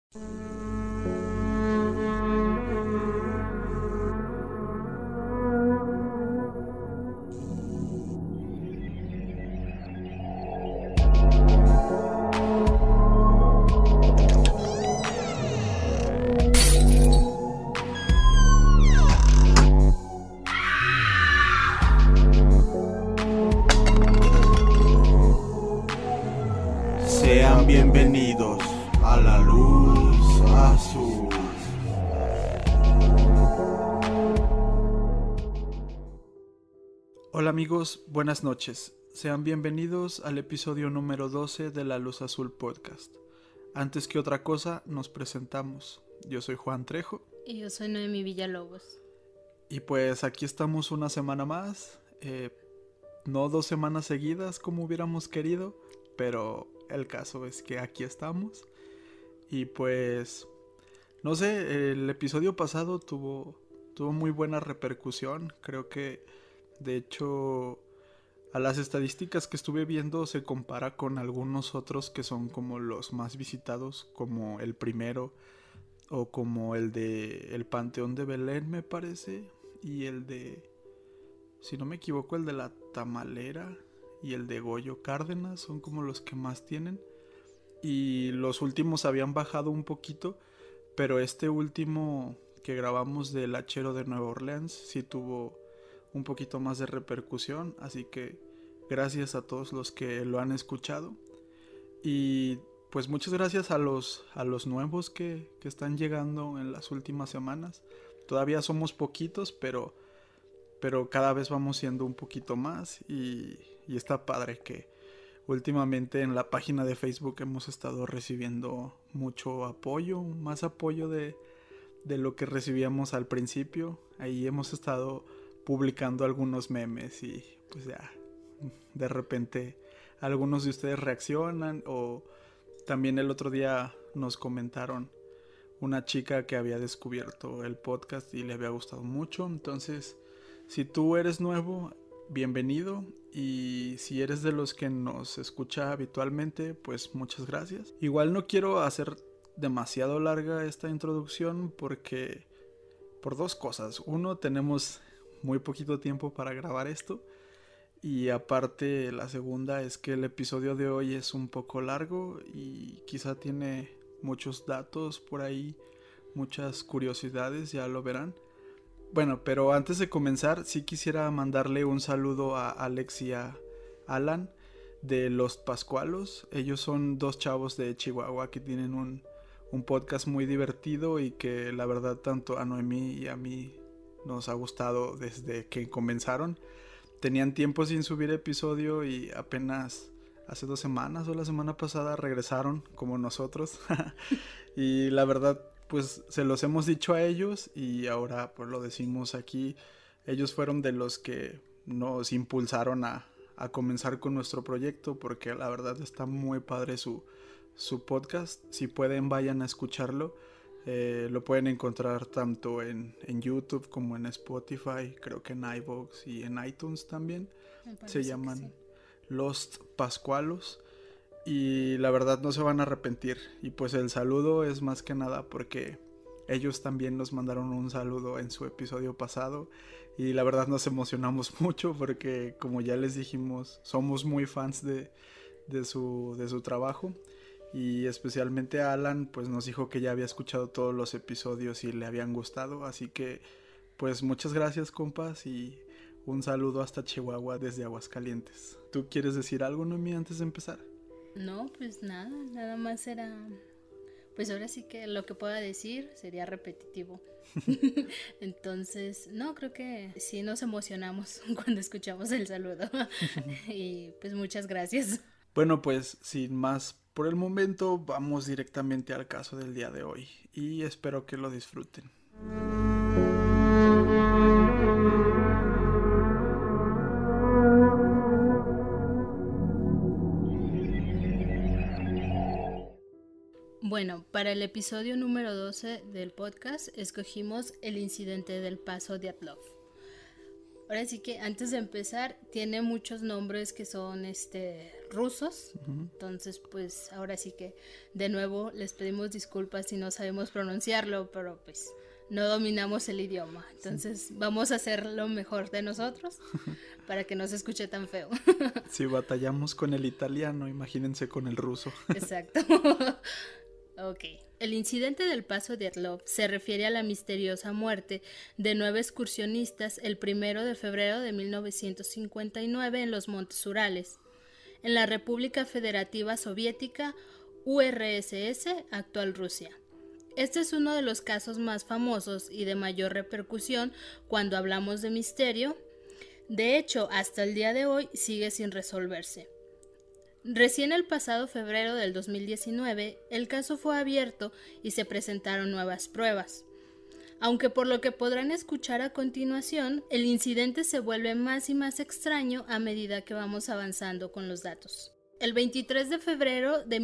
Sean bienvenidos a la luz azul. Hola amigos, buenas noches. Sean bienvenidos al episodio número 12 de La Luz Azul Podcast. Antes que otra cosa, nos presentamos. Yo soy Juan Trejo. Y yo soy Noemi Villalobos. Y pues aquí estamos una semana más. No 2 semanas seguidas como hubiéramos querido, pero el caso es que aquí estamos. Y pues, no sé, el episodio pasado tuvo muy buena repercusión. Creo que, de hecho, a las estadísticas que estuve viendo se compara con algunos otros que son como los más visitados, como el primero, o como el de el Panteón de Belén, me parece, y el de, si no me equivoco, el de la Tamalera y el de Goyo Cárdenas son como los que más tienen. Y los últimos habían bajado un poquito, pero este último que grabamos del Hachero de Nueva Orleans sí tuvo un poquito más de repercusión, así que gracias a todos los que lo han escuchado. Y pues muchas gracias a los nuevos que están llegando en las últimas semanas. Todavía somos poquitos, pero cada vez vamos siendo un poquito más y está padre que últimamente en la página de Facebook hemos estado recibiendo mucho apoyo, más apoyo de lo que recibíamos al principio. Ahí hemos estado publicando algunos memes y pues ya de repente algunos de ustedes reaccionan, o también el otro día nos comentaron una chica que había descubierto el podcast y le había gustado mucho. Entonces, si tú eres nuevo, bienvenido, y si eres de los que nos escucha habitualmente, pues muchas gracias. Igual no quiero hacer demasiado larga esta introducción porque por 2 cosas. Uno, tenemos muy poquito tiempo para grabar esto, y aparte la segunda es que el episodio de hoy es un poco largo y quizá tiene muchos datos por ahí, muchas curiosidades, ya lo verán. Bueno, pero antes de comenzar, sí quisiera mandarle un saludo a Alex y a Alan de Los Pascualos. Ellos son 2 chavos de Chihuahua que tienen un podcast muy divertido y que la verdad tanto a Noemí y a mí nos ha gustado desde que comenzaron. Tenían tiempo sin subir episodio y apenas hace 2 semanas o la semana pasada regresaron como nosotros. Y la verdad, pues se los hemos dicho a ellos y ahora pues lo decimos aquí. Ellos fueron de los que nos impulsaron a comenzar con nuestro proyecto, porque la verdad está muy padre su podcast. Si pueden, vayan a escucharlo. Lo pueden encontrar tanto en YouTube como en Spotify, creo que en iVoox y en iTunes también. Se llaman sí. Los Pascualos. Y la verdad no se van a arrepentir. Y pues el saludo es más que nada porque ellos también nos mandaron un saludo en su episodio pasado. Y la verdad nos emocionamos mucho porque, como ya les dijimos, somos muy fans de su trabajo. Y especialmente a Alan pues nos dijo que ya había escuchado todos los episodios y le habían gustado. Así que pues muchas gracias, compas, y un saludo hasta Chihuahua desde Aguascalientes. ¿Tú quieres decir algo, Noemí, antes de empezar? No, pues nada más era... Pues ahora sí que lo que pueda decir sería repetitivo. Entonces, no, creo que sí nos emocionamos cuando escuchamos el saludo. Y pues muchas gracias. Bueno, pues sin más por el momento, vamos directamente al caso del día de hoy y espero que lo disfruten. Bueno, para el episodio número 12 del podcast escogimos el incidente del Paso Dyatlov. Ahora sí que antes de empezar, tiene muchos nombres que son rusos. Entonces, pues ahora sí que de nuevo les pedimos disculpas si no sabemos pronunciarlo, pero pues no dominamos el idioma. Entonces, vamos a hacer lo mejor de nosotros para que no se escuche tan feo. Si batallamos con el italiano, imagínense con el ruso. Exacto. Ok. El incidente del Paso Dyatlov se refiere a la misteriosa muerte de 9 excursionistas el 1 de febrero de 1959 en los Montes Urales, en la República Federativa Soviética URSS, actual Rusia. Este es uno de los casos más famosos y de mayor repercusión cuando hablamos de misterio. De hecho, hasta el día de hoy sigue sin resolverse. Recién el pasado febrero del 2019, el caso fue abierto y se presentaron nuevas pruebas. Aunque por lo que podrán escuchar a continuación, el incidente se vuelve más y más extraño a medida que vamos avanzando con los datos. El 23 de febrero de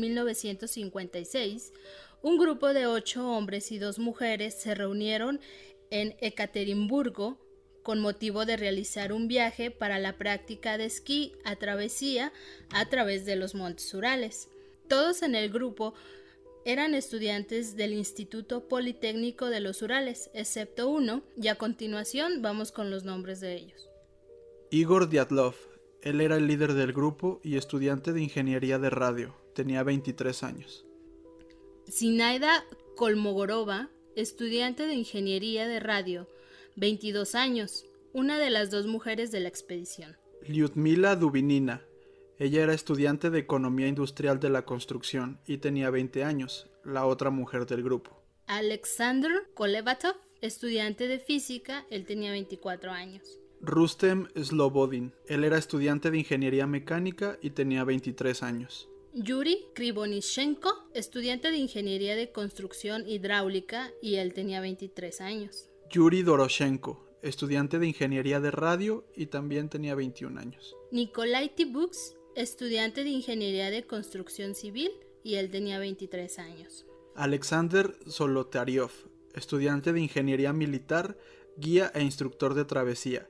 1956, un grupo de 8 hombres y 2 mujeres se reunieron en Ekaterimburgo con motivo de realizar un viaje para la práctica de esquí a travesía a través de los Montes Urales. Todos en el grupo eran estudiantes del Instituto Politécnico de los Urales, excepto uno, y a continuación vamos con los nombres de ellos. Igor Dyatlov, él era el líder del grupo y estudiante de ingeniería de radio, tenía 23 años. Zinaida Kolmogorova, estudiante de ingeniería de radio, 22 años, una de las 2 mujeres de la expedición. Lyudmila Dubinina, ella era estudiante de economía industrial de la construcción y tenía 20 años, la otra mujer del grupo. Alexander Kolevatov, estudiante de física, él tenía 24 años. Rustem Slobodin, él era estudiante de ingeniería mecánica y tenía 23 años. Yuri Krivonishenko, estudiante de ingeniería de construcción hidráulica y él tenía 23 años. Yuri Doroshenko, estudiante de ingeniería de radio y también tenía 21 años. Nikolai Tibuks, estudiante de ingeniería de construcción civil y él tenía 23 años. Alexander Solotaryov, estudiante de ingeniería militar, guía e instructor de travesía,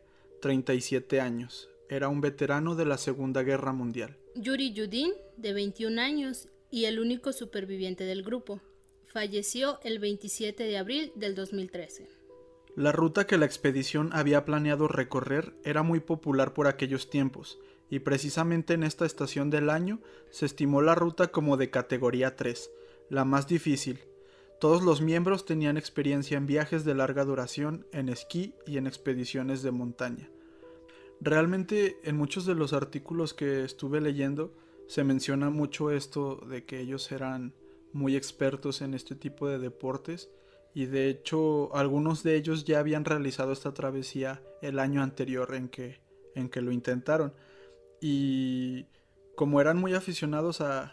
37 años. Era un veterano de la Segunda Guerra Mundial. Yuri Yudin, de 21 años y el único superviviente del grupo. Falleció el 27 de abril del 2013. La ruta que la expedición había planeado recorrer era muy popular por aquellos tiempos, y precisamente en esta estación del año se estimó la ruta como de categoría 3, la más difícil. Todos los miembros tenían experiencia en viajes de larga duración, en esquí y en expediciones de montaña. Realmente en muchos de los artículos que estuve leyendo se menciona mucho esto de que ellos eran muy expertos en este tipo de deportes, y de hecho algunos de ellos ya habían realizado esta travesía el año anterior en que lo intentaron, y como eran muy aficionados a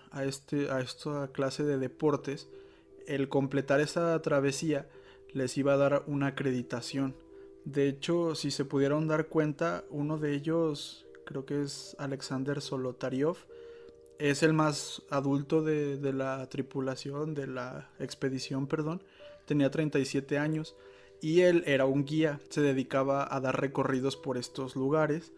esta clase de deportes, el completar esta travesía les iba a dar una acreditación. De hecho, si se pudieron dar cuenta, uno de ellos, creo que es Alexander Solotaryov, es el más adulto de la tripulación, de la expedición, perdón. Tenía 37 años y él era un guía, se dedicaba a dar recorridos por estos lugares,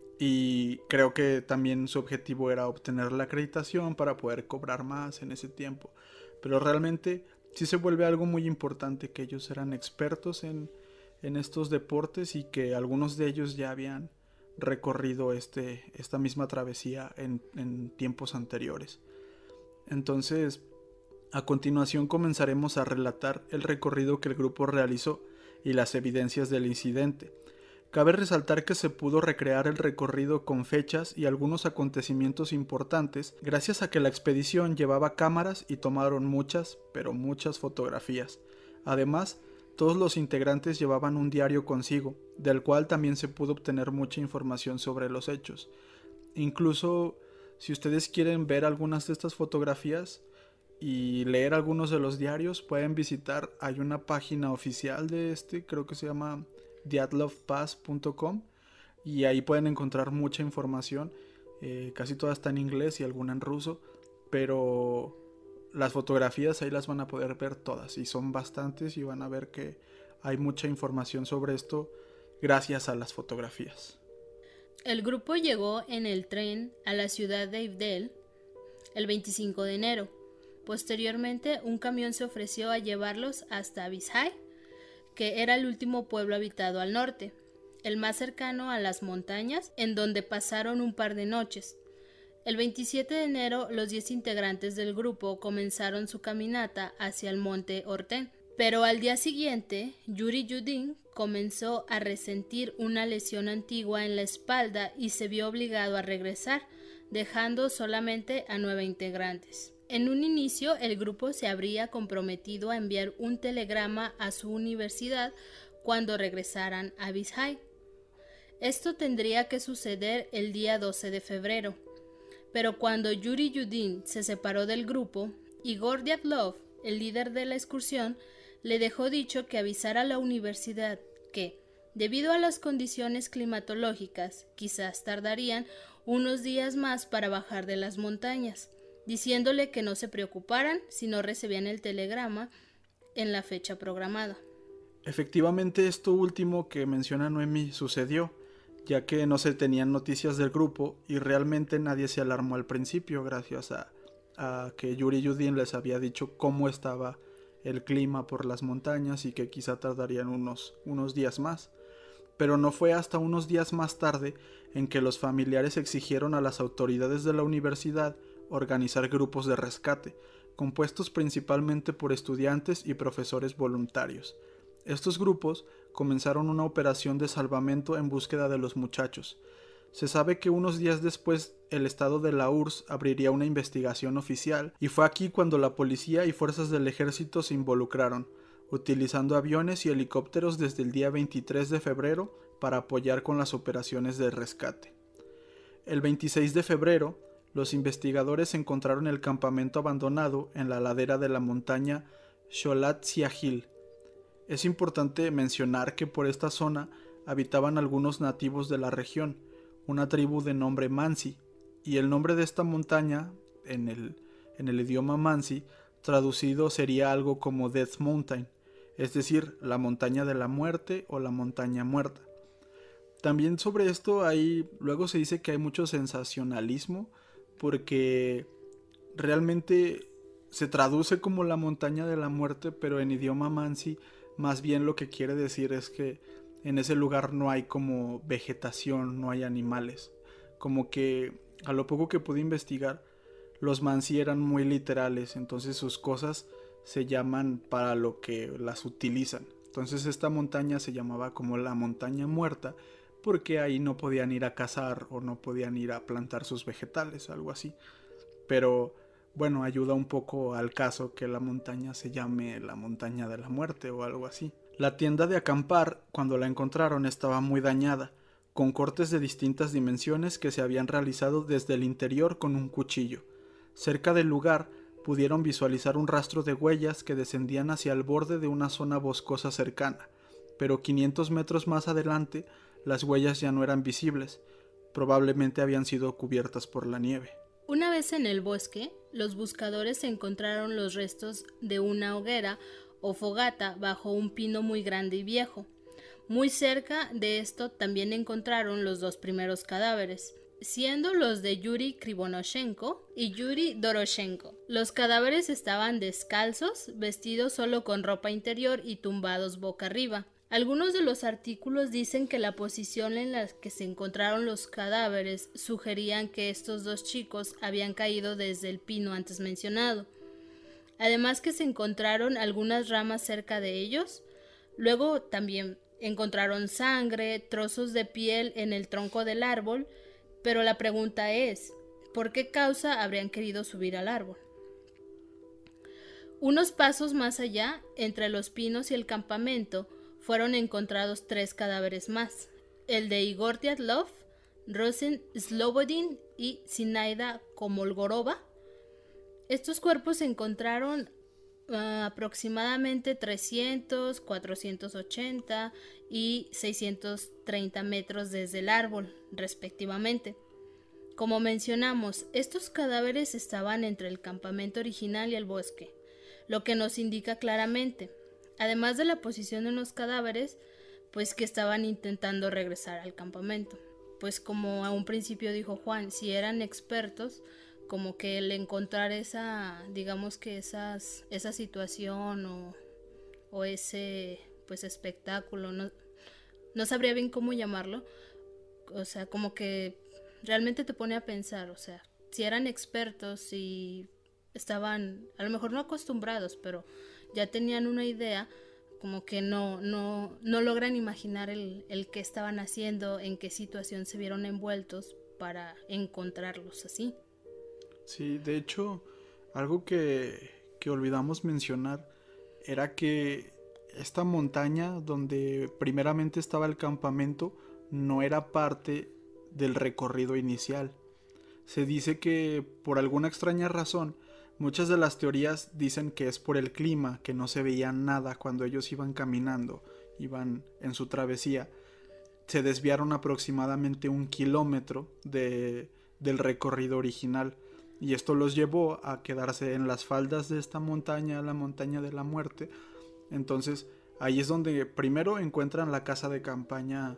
y creo que también su objetivo era obtener la acreditación para poder cobrar más en ese tiempo. Pero realmente sí se vuelve algo muy importante que ellos eran expertos en estos deportes y que algunos de ellos ya habían recorrido esta misma travesía en tiempos anteriores. Entonces, a continuación comenzaremos a relatar el recorrido que el grupo realizó y las evidencias del incidente. Cabe resaltar que se pudo recrear el recorrido con fechas y algunos acontecimientos importantes gracias a que la expedición llevaba cámaras y tomaron muchas, pero muchas fotografías. Además, todos los integrantes llevaban un diario consigo, del cual también se pudo obtener mucha información sobre los hechos. Incluso, si ustedes quieren ver algunas de estas fotografías y leer algunos de los diarios, pueden visitar, hay una página oficial de creo que se llama dyatlovpass.com, y ahí pueden encontrar mucha información, casi toda está en inglés y alguna en ruso, pero las fotografías ahí las van a poder ver todas, y son bastantes, y van a ver que hay mucha información sobre esto gracias a las fotografías. El grupo llegó en el tren a la ciudad de Evdel el 25 de enero. Posteriormente, un camión se ofreció a llevarlos hasta Abishai, que era el último pueblo habitado al norte, el más cercano a las montañas, en donde pasaron un par de noches. El 27 de enero, los 10 integrantes del grupo comenzaron su caminata hacia el monte Orten, pero al día siguiente, Yuri Yudin comenzó a resentir una lesión antigua en la espalda y se vio obligado a regresar, dejando solamente a 9 integrantes. En un inicio, el grupo se habría comprometido a enviar un telegrama a su universidad cuando regresaran a Abishai. Esto tendría que suceder el día 12 de febrero, pero cuando Yuri Yudin se separó del grupo, Igor Dyatlov, el líder de la excursión, le dejó dicho que avisara a la universidad que, debido a las condiciones climatológicas, quizás tardarían unos días más para bajar de las montañas, diciéndole que no se preocuparan si no recibían el telegrama en la fecha programada. Efectivamente, esto último que menciona Noemi sucedió, ya que no se tenían noticias del grupo y realmente nadie se alarmó al principio gracias a que Yuri Yudin les había dicho cómo estaba el clima por las montañas y que quizá tardarían unos días más. Pero no fue hasta unos días más tarde en que los familiares exigieron a las autoridades de la universidad organizar grupos de rescate, compuestos principalmente por estudiantes y profesores voluntarios. Estos grupos comenzaron una operación de salvamento en búsqueda de los muchachos. Se sabe que unos días después el estado de la URSS abriría una investigación oficial y fue aquí cuando la policía y fuerzas del ejército se involucraron, utilizando aviones y helicópteros desde el día 23 de febrero para apoyar con las operaciones de rescate. El 26 de febrero, los investigadores encontraron el campamento abandonado en la ladera de la montaña Sholat Siahil. Es importante mencionar que por esta zona habitaban algunos nativos de la región, una tribu de nombre Mansi, y el nombre de esta montaña, en el idioma Mansi, traducido sería algo como Death Mountain, es decir, la montaña de la muerte o la montaña muerta. También sobre esto luego se dice que hay mucho sensacionalismo, porque realmente se traduce como la montaña de la muerte, pero en idioma Mansi más bien lo que quiere decir es que en ese lugar no hay como vegetación, no hay animales. Como que a lo poco que pude investigar, los Mansi eran muy literales, entonces sus cosas se llaman para lo que las utilizan. Entonces esta montaña se llamaba como la montaña muerta, porque ahí no podían ir a cazar o no podían ir a plantar sus vegetales, algo así. Pero bueno, ayuda un poco al caso que la montaña se llame la montaña de la muerte o algo así. La tienda de acampar, cuando la encontraron, estaba muy dañada, con cortes de distintas dimensiones que se habían realizado desde el interior con un cuchillo. Cerca del lugar pudieron visualizar un rastro de huellas que descendían hacia el borde de una zona boscosa cercana, pero 500 metros más adelante las huellas ya no eran visibles, probablemente habían sido cubiertas por la nieve. Una vez en el bosque, los buscadores encontraron los restos de una hoguera o fogata bajo un pino muy grande y viejo. Muy cerca de esto también encontraron los 2 primeros cadáveres, siendo los de Yuri Krivonoshenko y Yuri Doroshenko. Los cadáveres estaban descalzos, vestidos solo con ropa interior y tumbados boca arriba. Algunos de los artículos dicen que la posición en la que se encontraron los cadáveres sugerían que estos 2 chicos habían caído desde el pino antes mencionado. Además que se encontraron algunas ramas cerca de ellos. Luego también encontraron sangre, trozos de piel en el tronco del árbol, pero la pregunta es, ¿por qué causa habrían querido subir al árbol? Unos pasos más allá, entre los pinos y el campamento, fueron encontrados 3 cadáveres más, el de Igor Dyatlov, Rosen Slobodin y Zinaida Komolgorova. Estos cuerpos se encontraron aproximadamente 300, 480 y 630 metros desde el árbol, respectivamente. Como mencionamos, estos cadáveres estaban entre el campamento original y el bosque, lo que nos indica claramente, además de la posición de los cadáveres, pues que estaban intentando regresar al campamento. Pues como a un principio dijo Juan, si eran expertos, como que el encontrar esa, digamos que esa situación o ese pues espectáculo, no sabría bien cómo llamarlo, o sea, como que realmente te pone a pensar, o sea, si eran expertos y estaban, a lo mejor no acostumbrados, pero ya tenían una idea, como que no logran imaginar el qué estaban haciendo, en qué situación se vieron envueltos para encontrarlos así. Sí, de hecho, algo que olvidamos mencionar era que esta montaña donde primeramente estaba el campamento no era parte del recorrido inicial. Se dice que por alguna extraña razón, muchas de las teorías dicen que es por el clima, que no se veía nada cuando ellos iban caminando, iban en su travesía. Se desviaron aproximadamente 1 kilómetro del recorrido original, y esto los llevó a quedarse en las faldas de esta montaña, la montaña de la muerte. Entonces ahí es donde primero encuentran la casa de campaña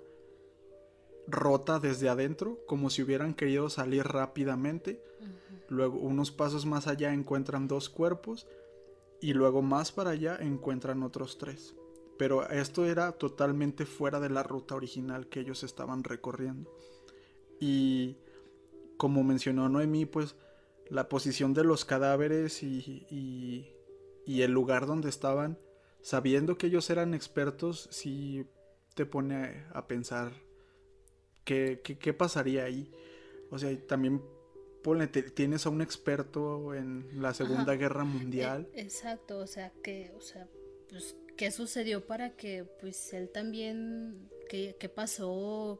rota desde adentro, como si hubieran querido salir rápidamente. Luego unos pasos más allá encuentran 2 cuerpos y luego más para allá encuentran otros 3. Pero esto era totalmente fuera de la ruta original que ellos estaban recorriendo. Y como mencionó Noemí, pues la posición de los cadáveres y el lugar donde estaban, sabiendo que ellos eran expertos, sí te pone a pensar qué pasaría ahí. O sea, también tienes a un experto en la Segunda Guerra Mundial. Exacto, o sea, pues, ¿qué sucedió para que, pues, él también, qué pasó,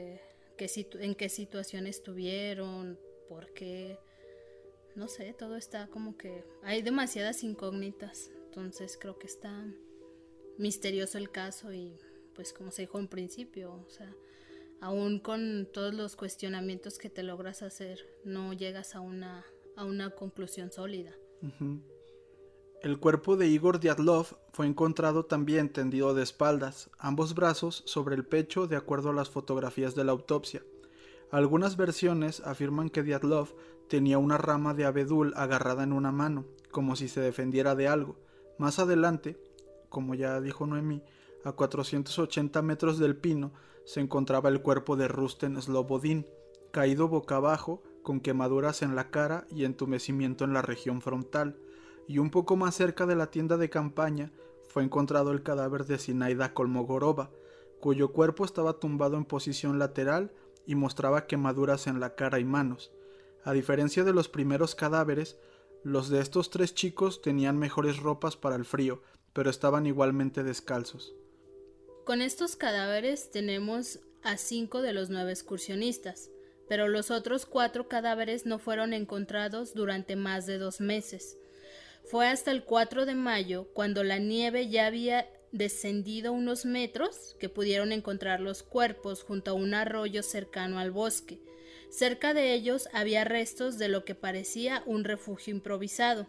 en qué situación estuvieron, por qué, no sé, todo está como que hay demasiadas incógnitas, entonces creo que está misterioso el caso y, pues, como se dijo en principio, o sea, aún con todos los cuestionamientos que te logras hacer, no llegas a una conclusión sólida. Uh-huh. El cuerpo de Igor Dyatlov fue encontrado también tendido de espaldas, ambos brazos sobre el pecho de acuerdo a las fotografías de la autopsia. Algunas versiones afirman que Dyatlov tenía una rama de abedul agarrada en una mano, como si se defendiera de algo. Más adelante, como ya dijo Noemí, a 480 metros del pino, se encontraba el cuerpo de Rusten Slobodin, caído boca abajo, con quemaduras en la cara y entumecimiento en la región frontal, y un poco más cerca de la tienda de campaña fue encontrado el cadáver de Zinaida Kolmogorova, cuyo cuerpo estaba tumbado en posición lateral y mostraba quemaduras en la cara y manos. A diferencia de los primeros cadáveres, los de estos 3 chicos tenían mejores ropas para el frío, pero estaban igualmente descalzos. Con estos cadáveres tenemos a 5 de los 9 excursionistas, pero los otros 4 cadáveres no fueron encontrados durante más de 2 meses. Fue hasta el 4 de mayo, cuando la nieve ya había descendido unos metros, que pudieron encontrar los cuerpos junto a un arroyo cercano al bosque. Cerca de ellos había restos de lo que parecía un refugio improvisado.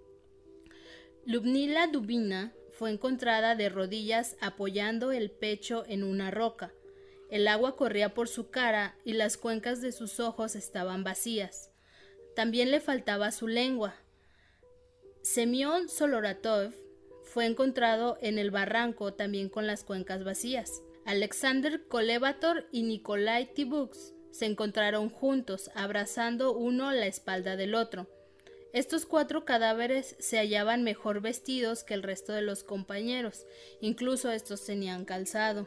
Lyudmila Dubina fue encontrada de rodillas apoyando el pecho en una roca. El agua corría por su cara y las cuencas de sus ojos estaban vacías. También le faltaba su lengua. Semyon Soloratov fue encontrado en el barranco también con las cuencas vacías. Alexander Kolevator y Nikolai Tibuks se encontraron juntos, abrazando uno la espalda del otro. Estos 4 cadáveres se hallaban mejor vestidos que el resto de los compañeros, incluso estos tenían calzado.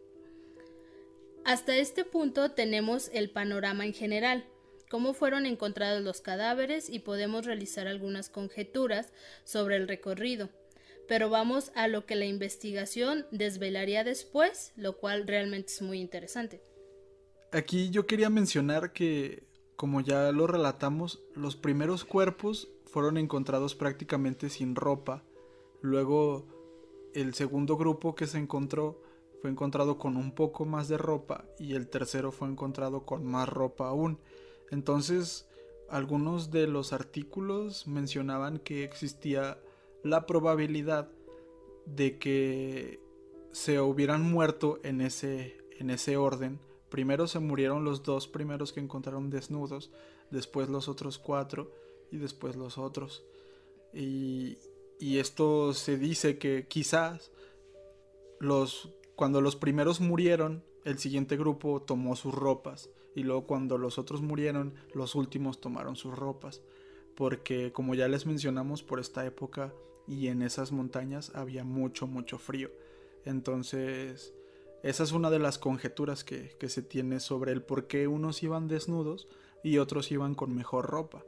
Hasta este punto tenemos el panorama en general, cómo fueron encontrados los cadáveres y podemos realizar algunas conjeturas sobre el recorrido, pero vamos a lo que la investigación desvelaría después, lo cual realmente es muy interesante. Aquí yo quería mencionar que, como ya lo relatamos, los primeros cuerpos fueron encontrados prácticamente sin ropa. Luego, el segundo grupo que se encontró fue encontrado con un poco más de ropa y el tercero fue encontrado con más ropa aún. Entonces, algunos de los artículos mencionaban que existía la probabilidad de que se hubieran muerto en ese orden. Primero se murieron los 2 primeros que encontraron desnudos, después los otros 4 y después los otros. Y esto se dice que quizás cuando los primeros murieron, el siguiente grupo tomó sus ropas, y luego cuando los otros murieron, los últimos tomaron sus ropas, porque como ya les mencionamos, por esta época y en esas montañas había mucho frío. Entonces esa es una de las conjeturas que se tiene sobre el por qué unos iban desnudos y otros iban con mejor ropa.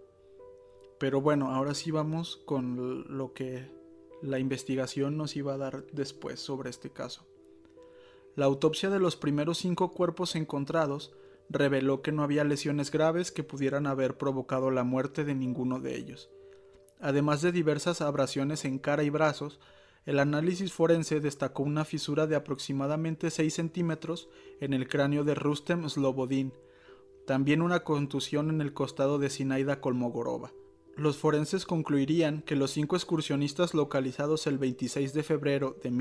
Pero bueno, ahora sí vamos con lo que la investigación nos iba a dar después sobre este caso. La autopsia de los primeros 5 cuerpos encontrados reveló que no había lesiones graves que pudieran haber provocado la muerte de ninguno de ellos. Además de diversas abrasiones en cara y brazos, el análisis forense destacó una fisura de aproximadamente 6 centímetros en el cráneo de Rustem Slobodin, también una contusión en el costado de Zinaida Kolmogorova. Los forenses concluirían que los 5 excursionistas localizados el 26 de febrero de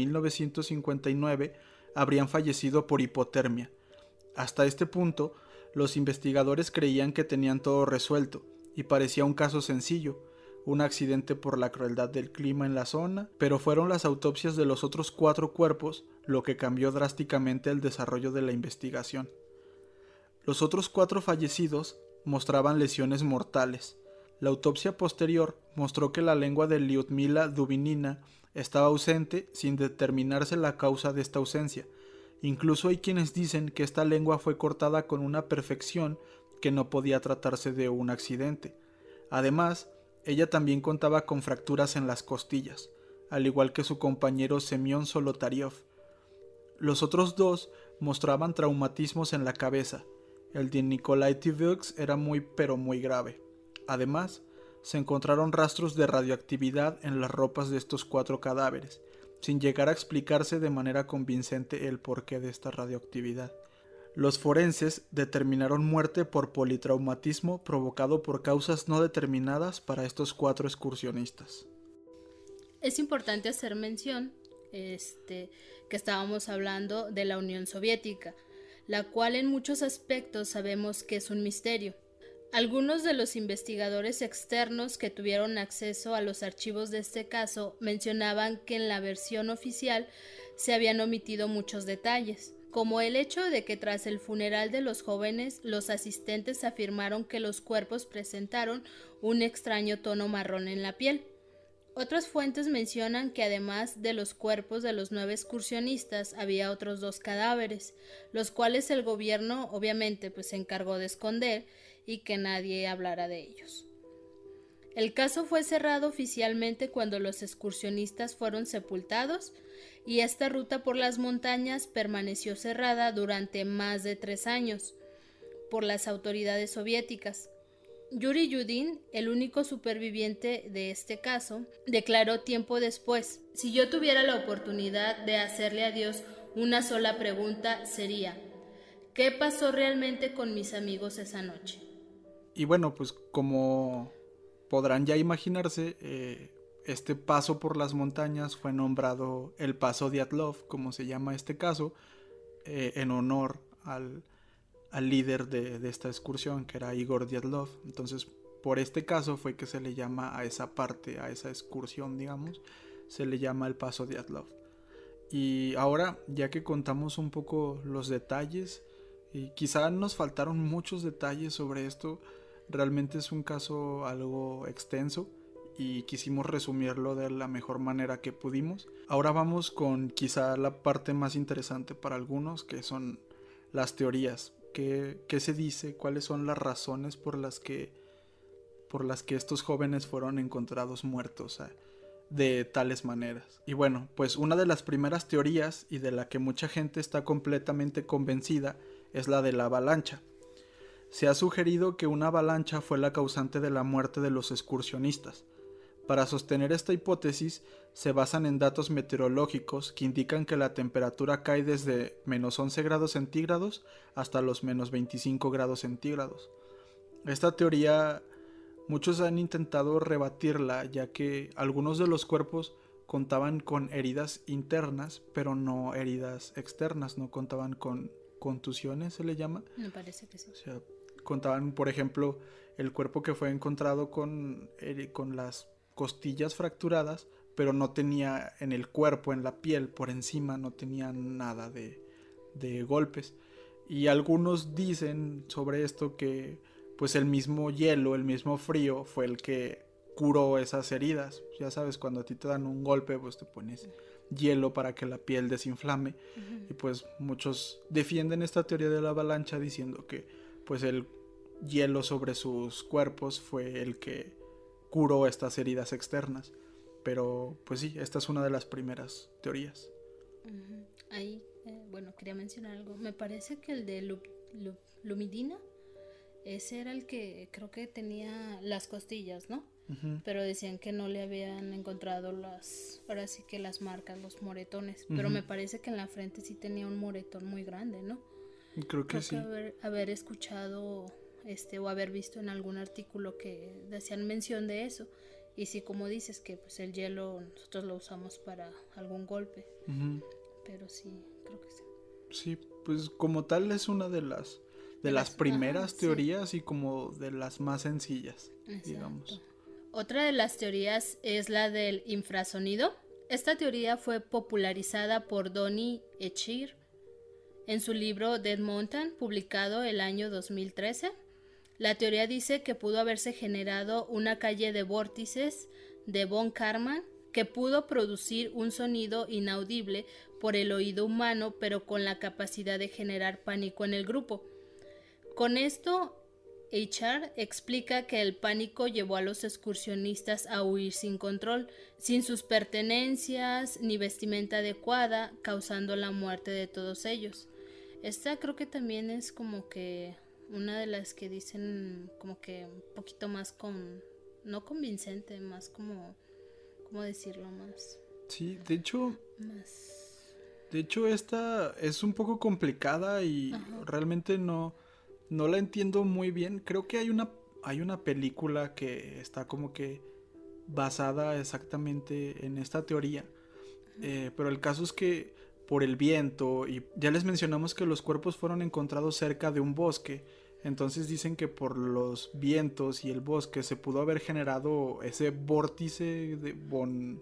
1959 habrían fallecido por hipotermia. Hasta este punto, los investigadores creían que tenían todo resuelto, y parecía un caso sencillo, un accidente por la crueldad del clima en la zona, pero fueron las autopsias de los otros 4 cuerpos lo que cambió drásticamente el desarrollo de la investigación. Los otros 4 fallecidos mostraban lesiones mortales. La autopsia posterior mostró que la lengua de Lyudmila Dubinina estaba ausente sin determinarse la causa de esta ausencia. Incluso hay quienes dicen que esta lengua fue cortada con una perfección que no podía tratarse de un accidente. Además, ella también contaba con fracturas en las costillas, al igual que su compañero Semyon Solotaryov. Los otros 2 mostraban traumatismos en la cabeza. El de Nikolai Tivyuks era muy grave. Además, se encontraron rastros de radioactividad en las ropas de estos 4 cadáveres, sin llegar a explicarse de manera convincente el porqué de esta radioactividad. Los forenses determinaron muerte por politraumatismo provocado por causas no determinadas para estos 4 excursionistas. Es importante hacer mención que estábamos hablando de la Unión Soviética, la cual en muchos aspectos sabemos que es un misterio. Algunos de los investigadores externos que tuvieron acceso a los archivos de este caso mencionaban que en la versión oficial se habían omitido muchos detalles, como el hecho de que tras el funeral de los jóvenes, los asistentes afirmaron que los cuerpos presentaron un extraño tono marrón en la piel. Otras fuentes mencionan que además de los cuerpos de los 9 excursionistas había otros 2 cadáveres, los cuales el gobierno obviamente se encargó de esconder y que nadie hablara de ellos. El caso fue cerrado oficialmente cuando los excursionistas fueron sepultados y esta ruta por las montañas permaneció cerrada durante más de 3 años por las autoridades soviéticas. Yuri Yudin, el único superviviente de este caso, declaró tiempo después: si yo tuviera la oportunidad de hacerle a Dios una sola pregunta, sería: ¿qué pasó realmente con mis amigos esa noche? Y bueno, pues como podrán ya imaginarse, este paso por las montañas fue nombrado el Paso Dyatlov, como se llama este caso, en honor al líder de esta excursión, que era Igor Dyatlov. Entonces, por este caso fue que se le llama a esa parte, a esa excursión, digamos, se le llama el Paso Dyatlov. Y ahora, ya que contamos un poco los detalles, y quizá nos faltaron muchos detalles sobre esto, realmente es un caso algo extenso y quisimos resumirlo de la mejor manera que pudimos. Ahora vamos con quizá la parte más interesante para algunos, que son las teorías. ¿Qué se dice? ¿Cuáles son las razones por las que estos jóvenes fueron encontrados muertos de tales maneras? Y bueno, pues una de las primeras teorías, y de la que mucha gente está completamente convencida, es la de la avalancha. Se ha sugerido que una avalancha fue la causante de la muerte de los excursionistas. Para sostener esta hipótesis, se basan en datos meteorológicos que indican que la temperatura cae desde menos 11 grados centígrados hasta los menos 25 grados centígrados. Esta teoría muchos han intentado rebatirla, ya que algunos de los cuerpos contaban con heridas internas, pero no heridas externas, no contaban con contusiones, se le llama. Me parece que sí. O sea, contaban, por ejemplo, el cuerpo que fue encontrado con las costillas fracturadas, pero no tenía en el cuerpo, en la piel, por encima, no tenía nada de golpes. Y algunos dicen sobre esto que pues el mismo hielo, el mismo frío fue el que curó esas heridas. Ya sabes, cuando a ti te dan un golpe, pues te pones hielo para que la piel desinflame. Y pues muchos defienden esta teoría de la avalancha diciendo que pues el hielo sobre sus cuerpos fue el que curó estas heridas externas. Pero pues sí, esta es una de las primeras teorías. Ahí, bueno, quería mencionar algo. Me parece que el de Lumidina, ese era el que creo que tenía las costillas, ¿no? Pero decían que no le habían encontrado ahora sí que las marcas, los moretones. Pero me parece que en la frente sí tenía un moretón muy grande, ¿no? Creo que sí. Haber escuchado o haber visto en algún artículo que hacían mención de eso. Y sí, como dices, que pues el hielo nosotros lo usamos para algún golpe. Pero sí, creo que sí. Sí, pues como tal es una de las primeras teorías y como de las más sencillas, digamos. Otra de las teorías es la del infrasonido. Esta teoría fue popularizada por Donny Echir en su libro Dead Mountain, publicado el año 2013. La teoría dice que pudo haberse generado una calle de vórtices de von Karman que pudo producir un sonido inaudible por el oído humano, pero con la capacidad de generar pánico en el grupo. Con esto, HR explica que el pánico llevó a los excursionistas a huir sin control, sin sus pertenencias ni vestimenta adecuada, causando la muerte de todos ellos. Esta creo que también es como que una de las que dicen como que un poquito más no convincente, más como, ¿cómo decirlo? Más... Sí, de hecho esta es un poco complicada y realmente no la entiendo muy bien. Creo que hay una película que está como que basada exactamente en esta teoría. Pero el caso es que por el viento, y ya les mencionamos que los cuerpos fueron encontrados cerca de un bosque, entonces dicen que por los vientos y el bosque se pudo haber generado ese vórtice de von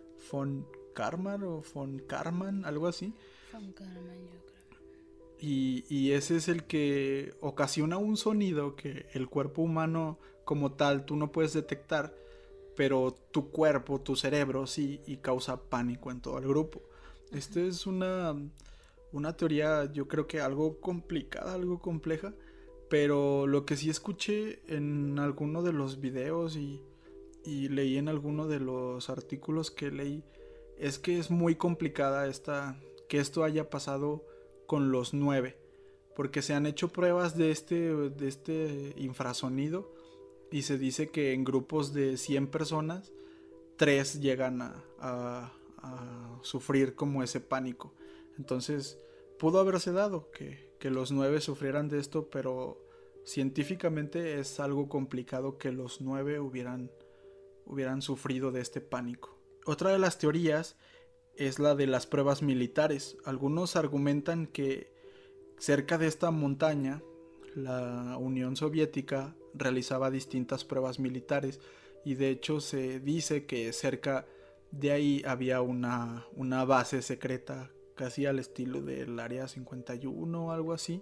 Karman o von Karman, algo así. Von Karman, yo creo. Y ese es el que ocasiona un sonido que el cuerpo humano como tal tú no puedes detectar, pero tu cuerpo, tu cerebro sí, y causa pánico en todo el grupo. Esta es una teoría, yo creo que algo complicada, algo compleja, pero lo que sí escuché en alguno de los videos y leí en alguno de los artículos que leí es que es muy complicada que esto haya pasado con los 9, porque se han hecho pruebas de este infrasonido y se dice que en grupos de 100 personas 3 llegan a sufrir como ese pánico. Entonces pudo haberse dado que los 9 sufrieran de esto, pero científicamente es algo complicado que los 9 hubieran sufrido de este pánico. Otra de las teorías es la de las pruebas militares. Algunos argumentan que cerca de esta montaña la Unión Soviética realizaba distintas pruebas militares y de hecho se dice que cerca de ahí había una base secreta casi al estilo del Área 51 o algo así,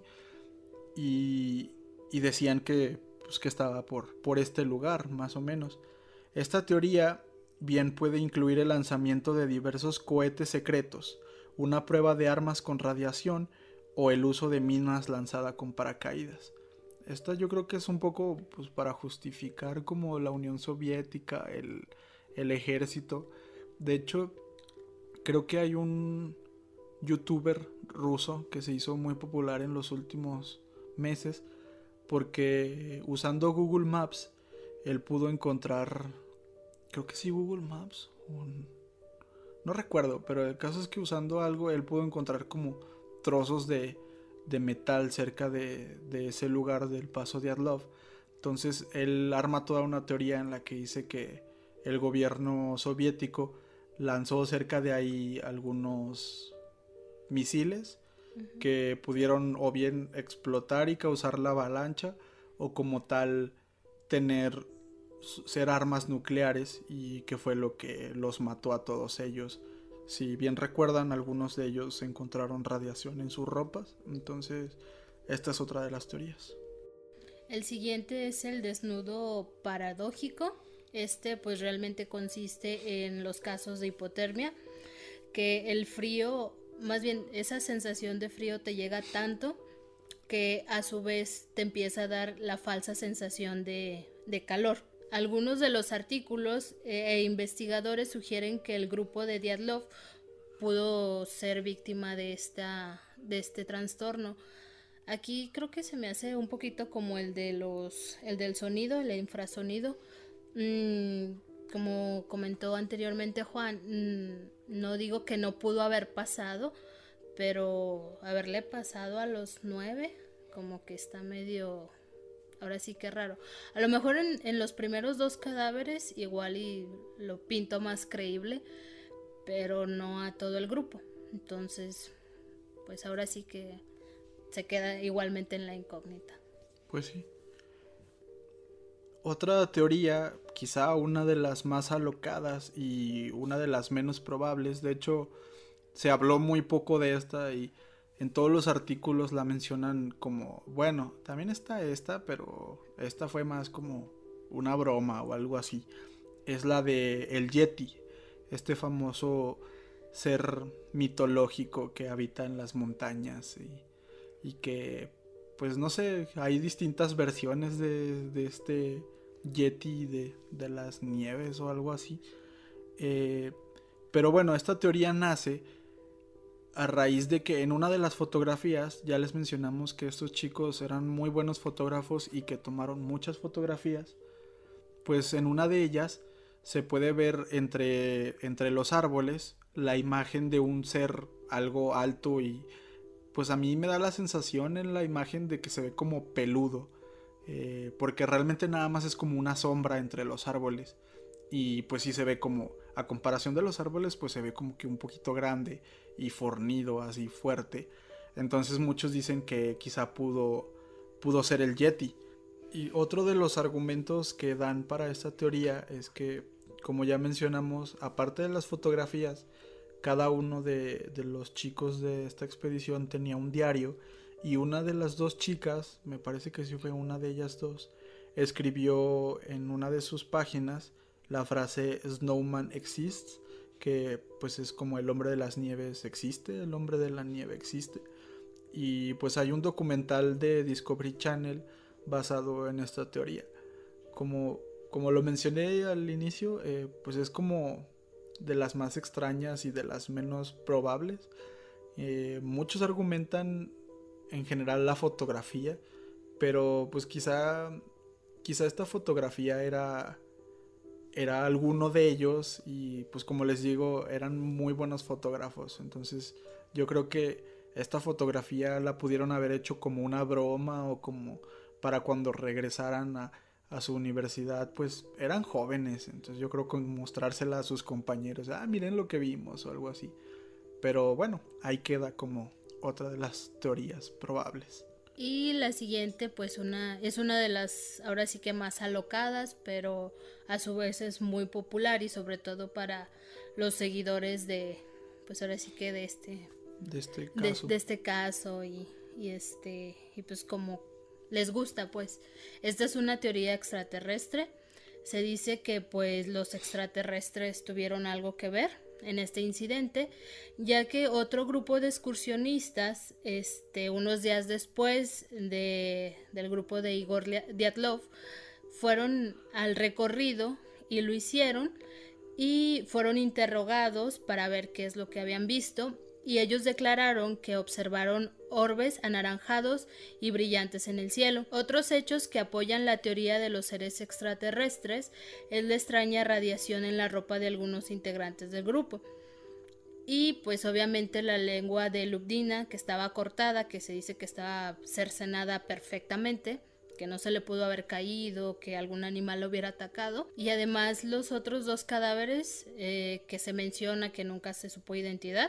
y decían que estaba por este lugar más o menos. Esta teoría bien puede incluir el lanzamiento de diversos cohetes secretos, una prueba de armas con radiación o el uso de minas lanzadas con paracaídas. Esta yo creo que es un poco para justificar como la Unión Soviética, el ejército. De hecho, creo que hay un youtuber ruso que se hizo muy popular en los últimos meses porque usando Google Maps él pudo encontrar, creo que sí Google Maps, no recuerdo, pero el caso es que usando algo él pudo encontrar como trozos de metal cerca de ese lugar del paso de Dyatlov. Entonces él arma toda una teoría en la que dice que el gobierno soviético lanzó cerca de ahí algunos misiles que pudieron o bien explotar y causar la avalancha, o como tal ser armas nucleares, y que fue lo que los mató a todos ellos. Si bien recuerdan, algunos de ellos encontraron radiación en sus ropas. Entonces esta es otra de las teorías. El siguiente es el desnudo paradójico. Pues realmente consiste en los casos de hipotermia, que el frío, más bien esa sensación de frío te llega tanto que a su vez te empieza a dar la falsa sensación de calor. Algunos de los artículos e investigadores sugieren que el grupo de Dyatlov pudo ser víctima de este trastorno. Aquí creo que se me hace un poquito como el del sonido, el infrasonido. Como comentó anteriormente Juan, no digo que no pudo haber pasado, pero haberle pasado a los 9, como que está medio, ahora sí que raro. A lo mejor en los primeros 2 cadáveres igual y lo pinto más creíble, pero no a todo el grupo. Entonces, pues ahora sí que se queda igualmente en la incógnita. Pues sí. Otra teoría, quizá una de las más alocadas y una de las menos probables, de hecho se habló muy poco de esta y en todos los artículos la mencionan como, bueno, también está esta, pero esta fue más como una broma o algo así. Es la de el Yeti, este famoso ser mitológico que habita en las montañas y que, pues no sé, hay distintas versiones de este Yeti de las nieves o algo así. Pero bueno, esta teoría nace a raíz de que en una de las fotografías, ya les mencionamos que estos chicos eran muy buenos fotógrafos y que tomaron muchas fotografías, pues en una de ellas se puede ver entre los árboles la imagen de un ser algo alto, y pues a mí me da la sensación en la imagen de que se ve como peludo, porque realmente nada más es como una sombra entre los árboles, y pues sí se ve como, a comparación de los árboles, pues se ve como que un poquito grande y fornido, así fuerte. Entonces muchos dicen que quizá pudo ser el Yeti. Y otro de los argumentos que dan para esta teoría es que, como ya mencionamos, aparte de las fotografías, cada uno de los chicos de esta expedición tenía un diario, y una de las 2 chicas, me parece que sí fue una de ellas 2, escribió en una de sus páginas la frase Snowman exists, que pues es como el hombre de las nieves existe, el hombre de la nieve existe. Y pues hay un documental de Discovery Channel basado en esta teoría. Como lo mencioné al inicio, pues es como de las más extrañas y de las menos probables. Muchos argumentan en general la fotografía, pero pues quizá esta fotografía era alguno de ellos, y pues como les digo, eran muy buenos fotógrafos. Entonces yo creo que esta fotografía la pudieron haber hecho como una broma, o como para cuando regresaran a su universidad, pues eran jóvenes, entonces yo creo que mostrársela a sus compañeros, miren lo que vimos o algo así. Pero bueno, ahí queda como otra de las teorías probables. Y la siguiente, pues es una de las ahora sí que más alocadas, pero a su vez es muy popular, y sobre todo para los seguidores de, pues ahora sí que de este caso y pues como les gusta, pues esta es una teoría extraterrestre. Se dice que pues los extraterrestres tuvieron algo que ver en este incidente, ya que otro grupo de excursionistas, unos días después del grupo de Igor Dyatlov, fueron al recorrido y lo hicieron, y fueron interrogados para ver qué es lo que habían visto, y ellos declararon que observaron orbes anaranjados y brillantes en el cielo. Otros hechos que apoyan la teoría de los seres extraterrestres es la extraña radiación en la ropa de algunos integrantes del grupo. Y pues obviamente la lengua de Lubdina, que estaba cortada, que se dice que estaba cercenada perfectamente, que no se le pudo haber caído, que algún animal lo hubiera atacado. Y además los otros 2 cadáveres que se menciona que nunca se supo identidad,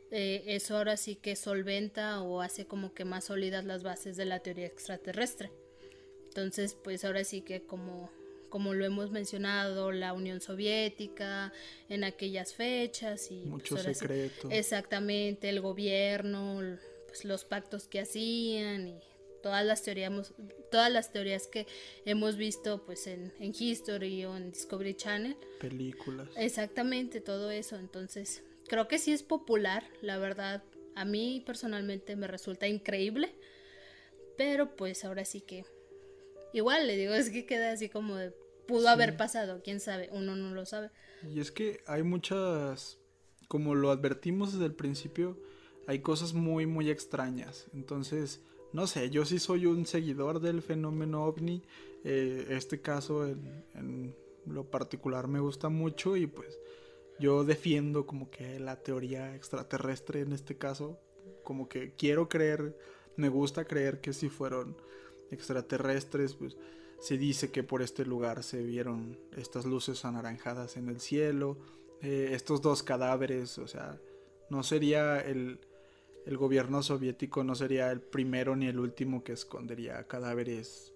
eso ahora sí que solventa o hace como que más sólidas las bases de la teoría extraterrestre. Entonces, pues ahora sí que como lo hemos mencionado, la Unión Soviética en aquellas fechas y mucho pues secreto. Exactamente, el gobierno, pues los pactos que hacían y todas las teorías que hemos visto pues en History o en Discovery Channel. Películas. Exactamente, todo eso. Entonces, creo que sí es popular, la verdad. A mí personalmente me resulta increíble, pero pues ahora sí que igual le digo, es que queda así como de pudo haber pasado, quién sabe, uno no lo sabe. Y es que hay muchas, como lo advertimos desde el principio, hay cosas muy muy extrañas. Entonces, no sé, yo sí soy un seguidor del fenómeno ovni. Este caso en lo particular me gusta mucho y pues yo defiendo como que la teoría extraterrestre en este caso. Como que quiero creer, me gusta creer que si fueron extraterrestres. Pues se dice que por este lugar se vieron estas luces anaranjadas en el cielo, estos 2 cadáveres. O sea, no sería el gobierno soviético, no sería el primero ni el último que escondería cadáveres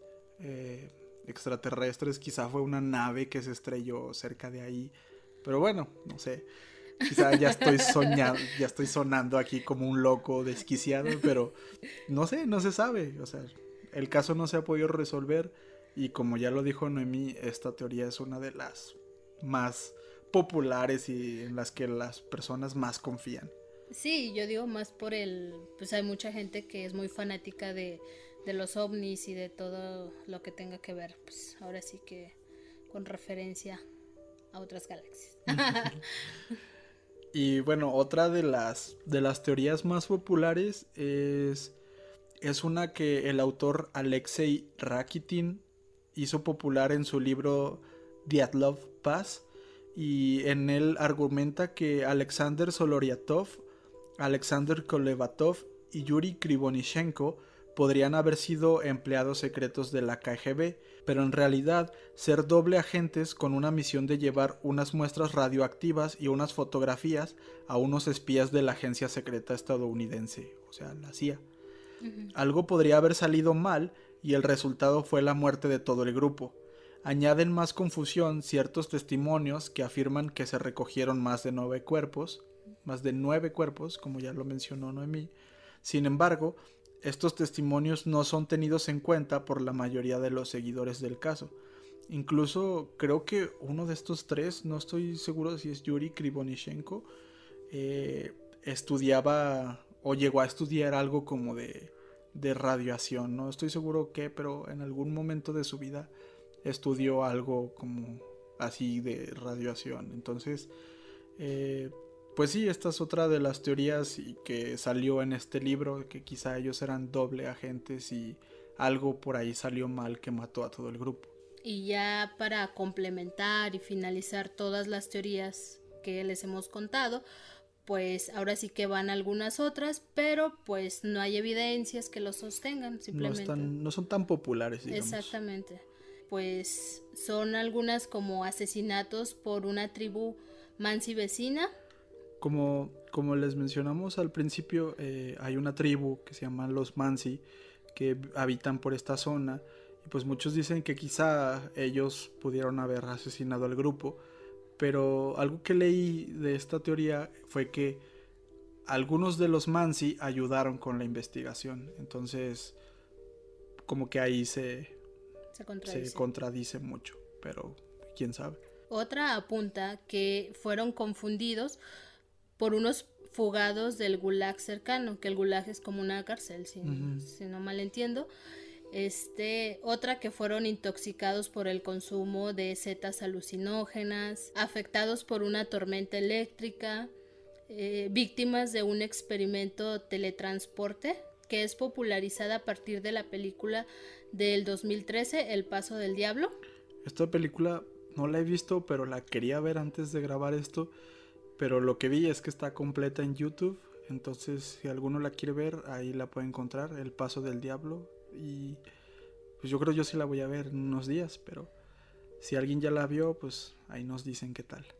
extraterrestres. Quizá fue una nave que se estrelló cerca de ahí, pero bueno, no sé. Quizá ya estoy sonando aquí como un loco desquiciado, pero no sé, no se sabe. O sea, el caso no se ha podido resolver y como ya lo dijo Noemí, esta teoría es una de las más populares y en las que las personas más confían. Sí, yo digo más por pues hay mucha gente que es muy fanática de los ovnis y de todo lo que tenga que ver, pues ahora sí que con referencia a otras galaxias. Y bueno, otra de las teorías más populares es una que el autor Alexei Rakitin hizo popular en su libro Dyatlov Pass, y en él argumenta que Alexander Soloryatov, Alexander Kolevatov y Yuri Krivonishenko podrían haber sido empleados secretos de la KGB, pero en realidad ser doble agentes con una misión de llevar unas muestras radioactivas y unas fotografías a unos espías de la agencia secreta estadounidense, o sea, la CIA. Algo podría haber salido mal y el resultado fue la muerte de todo el grupo. Añaden más confusión ciertos testimonios que afirman que se recogieron más de 9 cuerpos, como ya lo mencionó Noemí. Sin embargo, estos testimonios no son tenidos en cuenta por la mayoría de los seguidores del caso. Incluso creo que uno de estos 3, no estoy seguro si es Yuri Krivonishenko, estudiaba o llegó a estudiar algo como de radiación. No estoy seguro qué, pero en algún momento de su vida estudió algo como así de radiación. Entonces, pues sí, esta es otra de las teorías y que salió en este libro, que quizá ellos eran doble agentes y algo por ahí salió mal que mató a todo el grupo. Y ya para complementar y finalizar todas las teorías que les hemos contado, pues ahora sí que van algunas otras, pero pues no hay evidencias que lo sostengan, simplemente. No son tan populares, digamos. Exactamente. Pues son algunas como asesinatos por una tribu mansi vecina. Como les mencionamos al principio, hay una tribu que se llama los Mansi que habitan por esta zona, y pues muchos dicen que quizá ellos pudieron haber asesinado al grupo, pero algo que leí de esta teoría fue que algunos de los Mansi ayudaron con la investigación. Entonces como que ahí se contradice mucho, pero quién sabe. Otra apunta que fueron confundidos por unos fugados del gulag cercano, que el gulag es como una cárcel, si no mal entiendo. Otra que fueron intoxicados por el consumo de setas alucinógenas, afectados por una tormenta eléctrica, víctimas de un experimento teletransporte que es popularizada a partir de la película del 2013, El Paso del Diablo. Esta película no la he visto, pero la quería ver antes de grabar esto, pero lo que vi es que está completa en YouTube, entonces si alguno la quiere ver, ahí la puede encontrar, El Paso del Diablo. Y pues yo creo yo sí la voy a ver en unos días, pero si alguien ya la vio, pues ahí nos dicen qué tal.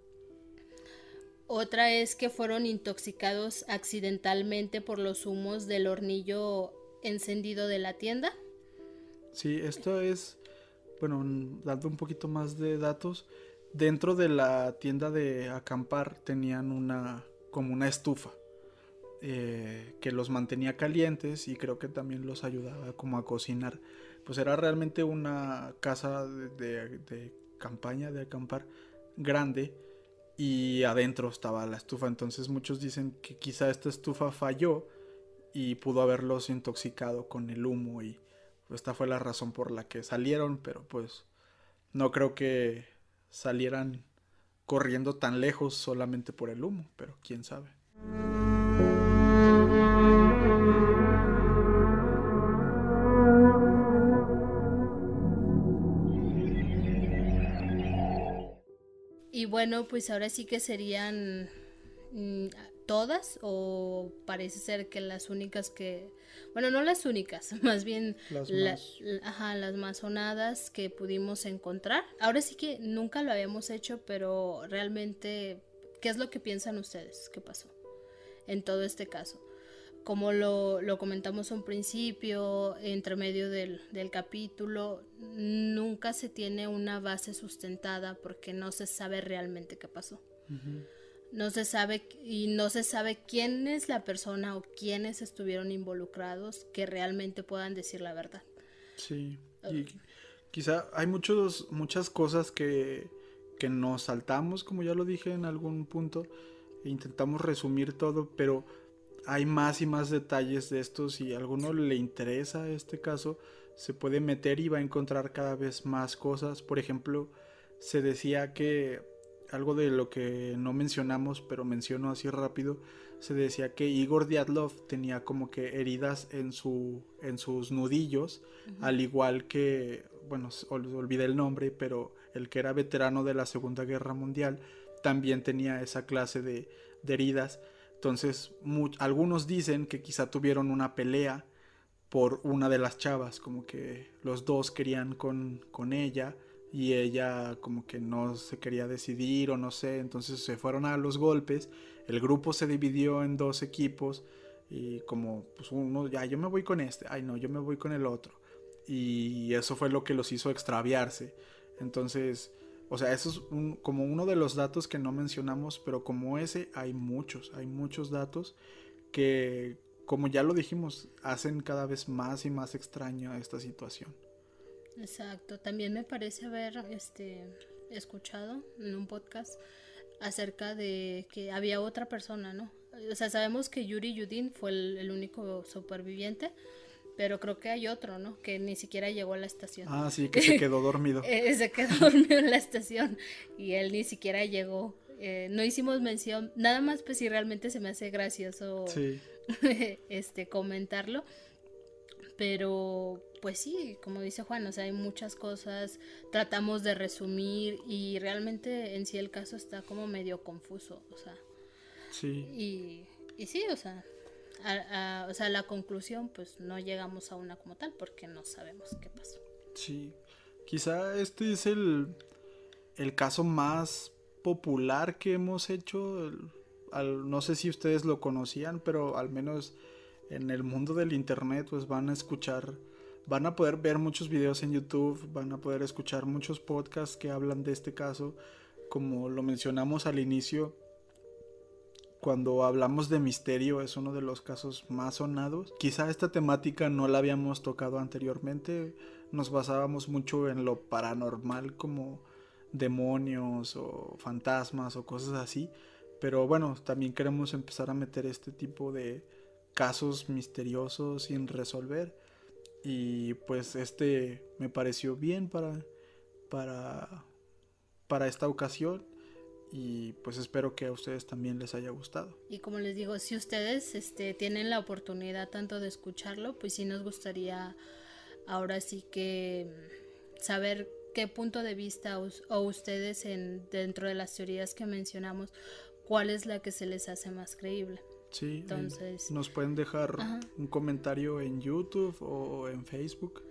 Otra es que fueron intoxicados accidentalmente por los humos del hornillo encendido de la tienda. Sí, esto es, bueno, dando un poquito más de datos, dentro de la tienda de acampar tenían como una estufa que los mantenía calientes y creo que también los ayudaba como a cocinar. Pues era realmente una casa de campaña, de acampar grande, y adentro estaba la estufa. Entonces muchos dicen que quizá esta estufa falló y pudo haberlos intoxicado con el humo, y esta fue la razón por la que salieron, pero pues no creo que salieran corriendo tan lejos solamente por el humo, pero quién sabe. Y bueno, pues ahora sí que serían todas, o parece ser que las únicas que, bueno, no las únicas, más bien las más sonadas que pudimos encontrar. Ahora sí que nunca lo habíamos hecho, pero realmente, ¿qué es lo que piensan ustedes? ¿Qué pasó en todo este caso? Como lo comentamos a un principio, entre medio del capítulo, nunca se tiene una base sustentada porque no se sabe realmente qué pasó. Uh-huh. No se sabe quién es la persona o quiénes estuvieron involucrados que realmente puedan decir la verdad. Sí, y quizá hay muchas cosas que nos saltamos, como ya lo dije en algún punto, e intentamos resumir todo, pero hay más y más detalles de estos. Si a alguno le interesa este caso, se puede meter y va a encontrar cada vez más cosas. Por ejemplo, se decía que algo de lo que no mencionamos, pero menciono así rápido, se decía que Igor Dyatlov tenía como que heridas en sus nudillos, uh-huh. Al igual que, bueno, olvidé el nombre, pero el que era veterano de la Segunda Guerra Mundial también tenía esa clase de heridas. Entonces, algunos dicen que quizá tuvieron una pelea por una de las chavas, como que los dos querían con ella y ella como que no se quería decidir o no sé, entonces se fueron a los golpes, el grupo se dividió en dos equipos y como pues uno, ya yo me voy con este, ay no, yo me voy con el otro, y eso fue lo que los hizo extraviarse. Entonces, o sea, eso es como uno de los datos que no mencionamos, pero como ese hay muchos datos que, como ya lo dijimos, hacen cada vez más y más extraña esta situación. Exacto, también me parece haber escuchado en un podcast acerca de que había otra persona, ¿no? O sea, sabemos que Yuri Yudin fue el único superviviente, pero creo que hay otro, ¿no? Que ni siquiera llegó a la estación. Ah, sí, que se quedó dormido. Se quedó dormido en la estación y él ni siquiera llegó. No hicimos mención, nada más pues si realmente se me hace gracioso sí. Comentarlo. Pero pues sí, como dice Juan, o sea, hay muchas cosas, tratamos de resumir y realmente en sí el caso está como medio confuso, o sea. Sí. Y sí, o sea, o sea, la conclusión pues no llegamos a una como tal porque no sabemos qué pasó. Sí, quizá este es el caso más popular que hemos hecho. No sé si ustedes lo conocían, pero al menos en el mundo del internet pues van a poder ver muchos videos en YouTube, van a poder escuchar muchos podcasts que hablan de este caso. Como lo mencionamos al inicio, cuando hablamos de misterio, es uno de los casos más sonados. Quizá esta temática no la habíamos tocado anteriormente, nos basábamos mucho en lo paranormal como demonios o fantasmas o cosas así, pero bueno, también queremos empezar a meter este tipo de casos misteriosos sin resolver, y pues me pareció bien para esta ocasión, y pues espero que a ustedes también les haya gustado. Y como les digo, si ustedes tienen la oportunidad tanto de escucharlo, pues sí nos gustaría ahora sí que saber qué punto de vista o ustedes dentro de las teorías que mencionamos, cuál es la que se les hace más creíble. Sí, entonces nos pueden dejar un comentario en YouTube o en Facebook.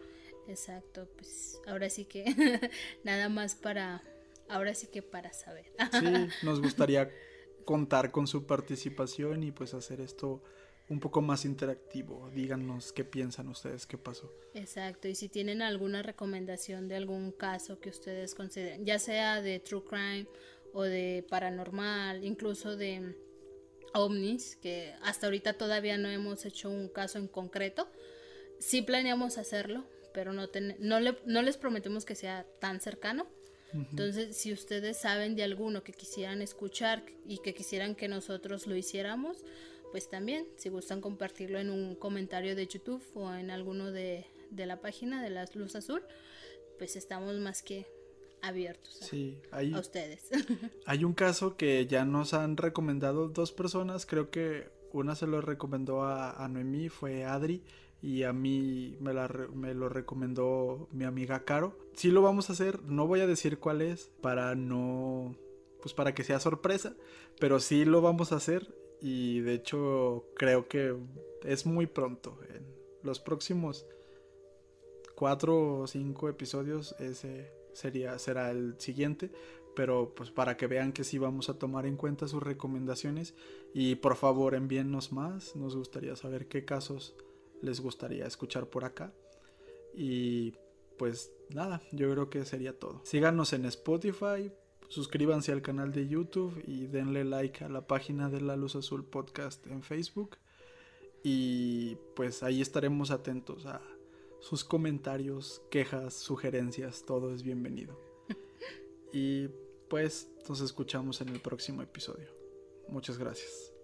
Exacto, pues ahora sí que nada más ahora sí que para saber. Sí, nos gustaría contar con su participación y pues hacer esto un poco más interactivo. Díganos qué piensan ustedes, qué pasó. Exacto, y si tienen alguna recomendación de algún caso que ustedes consideren, ya sea de true crime o de paranormal, incluso de ovnis, que hasta ahorita todavía no hemos hecho un caso en concreto, sí planeamos hacerlo, pero no les prometemos que sea tan cercano. Entonces, si ustedes saben de alguno que quisieran escuchar y que quisieran que nosotros lo hiciéramos, pues también, si gustan compartirlo en un comentario de YouTube o en alguno de la página de la Luz Azul, pues estamos más que abiertos a ustedes. Hay un caso que ya nos han recomendado 2 personas, creo que una se lo recomendó a Noemí, fue Adri, y a mí me lo recomendó mi amiga Caro. Sí lo vamos a hacer, no voy a decir cuál es para que sea sorpresa, pero sí lo vamos a hacer y de hecho creo que es muy pronto. En los próximos 4 o 5 episodios ese será el siguiente, pero pues para que vean que sí vamos a tomar en cuenta sus recomendaciones y por favor envíennos más, nos gustaría saber qué casos les gustaría escuchar por acá. Y pues nada, yo creo que sería todo. Síganos en Spotify, suscríbanse al canal de YouTube y denle like a la página de La Luz Azul Podcast en Facebook. Y pues ahí estaremos atentos a sus comentarios, quejas, sugerencias, todo es bienvenido. Y pues nos escuchamos en el próximo episodio. Muchas gracias.